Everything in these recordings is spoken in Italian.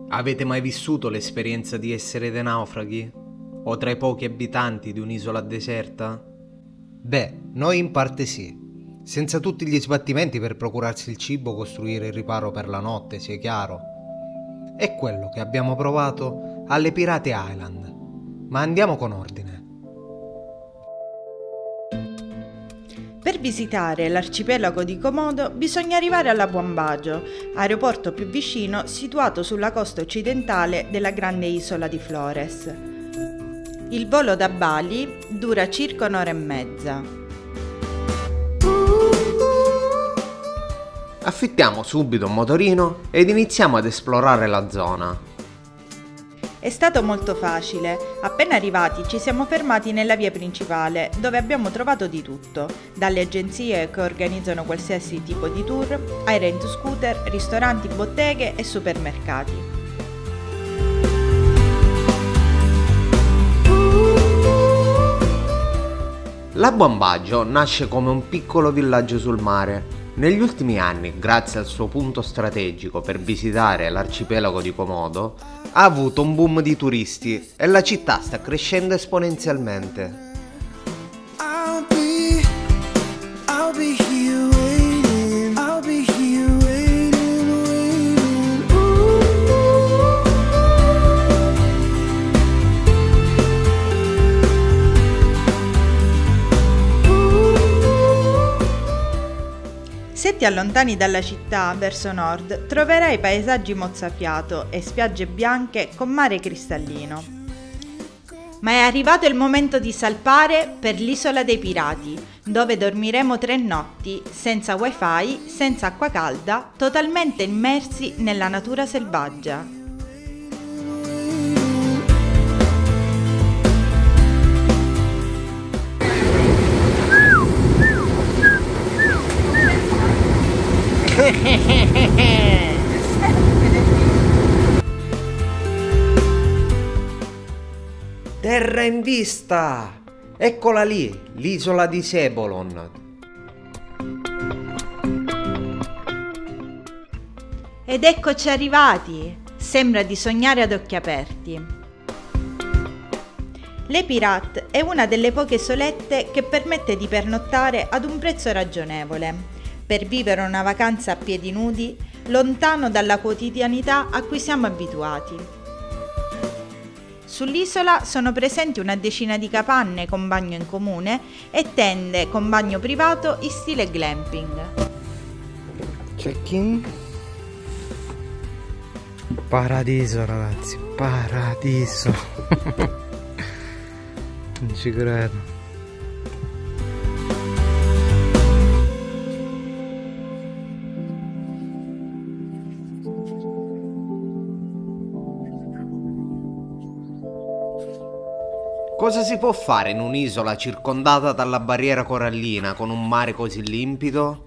Avete mai vissuto l'esperienza di essere dei naufraghi? O tra i pochi abitanti di un'isola deserta? Beh, noi in parte sì. Senza tutti gli sbattimenti per procurarsi il cibo, costruire il riparo per la notte, sia chiaro. È quello che abbiamo provato alle Pirate Island. Ma andiamo con ordine. Per visitare l'arcipelago di Komodo bisogna arrivare alla Buon Bagio, aeroporto più vicino situato sulla costa occidentale della grande isola di Flores. Il volo da Bali dura circa un'ora e mezza. Affittiamo subito un motorino ed iniziamo ad esplorare la zona. È stato molto facile. Appena arrivati ci siamo fermati nella via principale, dove abbiamo trovato di tutto, dalle agenzie che organizzano qualsiasi tipo di tour, ai rent scooter, ristoranti, botteghe e supermercati. La Buon Bagio nasce come un piccolo villaggio sul mare. Negli ultimi anni, grazie al suo punto strategico per visitare l'arcipelago di Komodo, ha avuto un boom di turisti e la città sta crescendo esponenzialmente. I'll be here waiting. I'll be here waiting, waiting. Se ti allontani dalla città verso nord, troverai paesaggi mozzafiato e spiagge bianche con mare cristallino. Ma è arrivato il momento di salpare per l'isola dei pirati, dove dormiremo 3 notti, senza wifi, senza acqua calda, totalmente immersi nella natura selvaggia. Terra in vista! Eccola lì, l'isola di Sebolon. Ed eccoci arrivati! Sembra di sognare ad occhi aperti. Le Pirate è una delle poche isolette che permette di pernottare ad un prezzo ragionevole, per vivere una vacanza a piedi nudi, lontano dalla quotidianità a cui siamo abituati. Sull'isola sono presenti una decina di capanne con bagno in comune e tende con bagno privato in stile glamping. Check-in. Paradiso, ragazzi, paradiso. Non ci credo. Cosa si può fare in un'isola circondata dalla barriera corallina con un mare così limpido?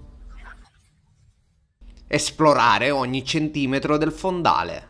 Esplorare ogni centimetro del fondale.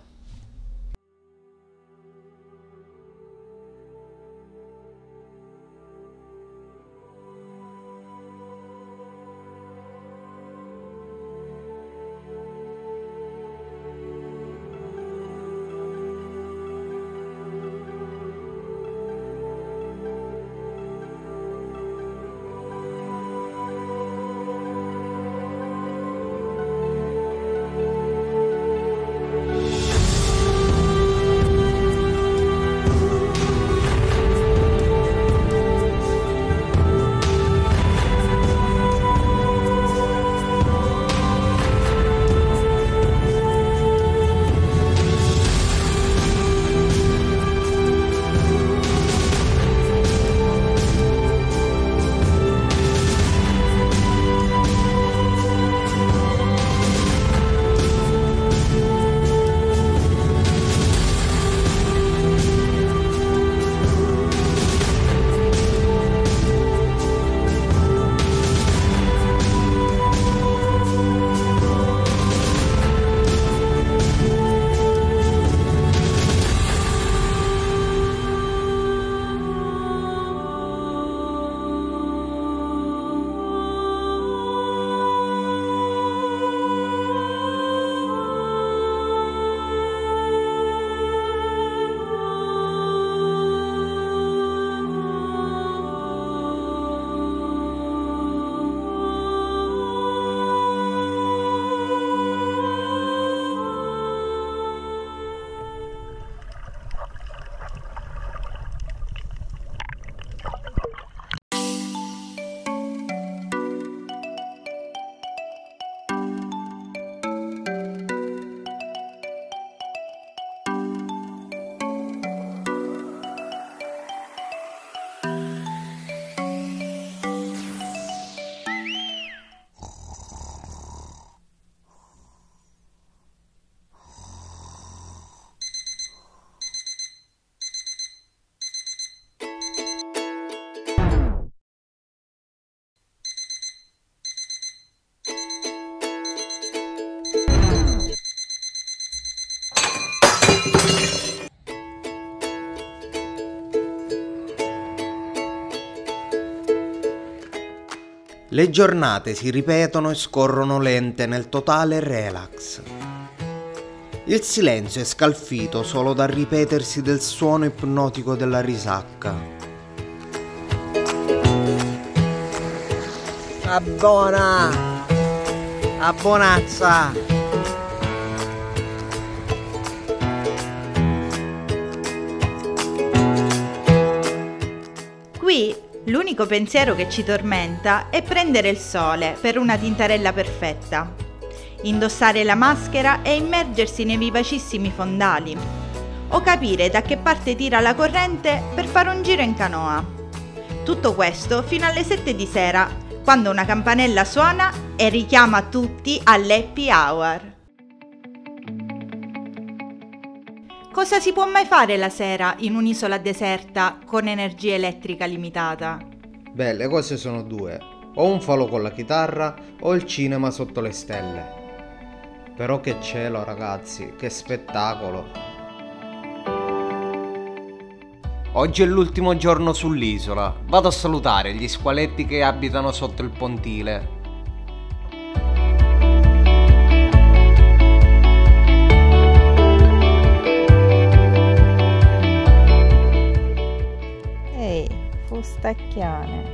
Le giornate si ripetono e scorrono lente nel totale relax. Il silenzio è scalfito solo dal ripetersi del suono ipnotico della risacca. Abbona! Abbonazza! Qui l'unico pensiero che ci tormenta è prendere il sole per una tintarella perfetta, indossare la maschera e immergersi nei vivacissimi fondali, o capire da che parte tira la corrente per fare un giro in canoa. Tutto questo fino alle 7 di sera, quando una campanella suona e richiama tutti all'happy hour. Cosa si può mai fare la sera in un'isola deserta con energia elettrica limitata? Beh, le cose sono due: o un falò con la chitarra o il cinema sotto le stelle. Però che cielo, ragazzi, che spettacolo! Oggi è l'ultimo giorno sull'isola, vado a salutare gli squaletti che abitano sotto il pontile. Ehi, fustacchiane.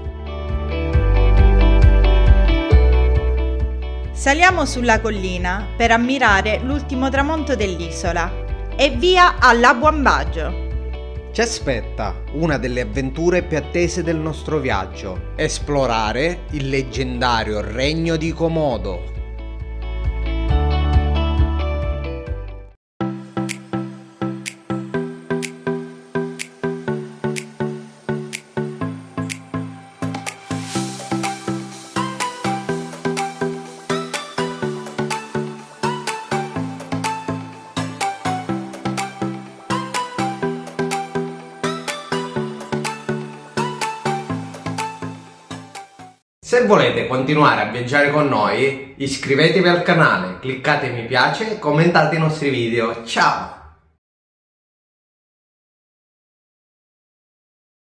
Saliamo sulla collina per ammirare l'ultimo tramonto dell'isola e via a Labuan Bajo. Ci aspetta una delle avventure più attese del nostro viaggio: esplorare il leggendario regno di Komodo. Se volete continuare a viaggiare con noi, iscrivetevi al canale, cliccate mi piace e commentate i nostri video. Ciao!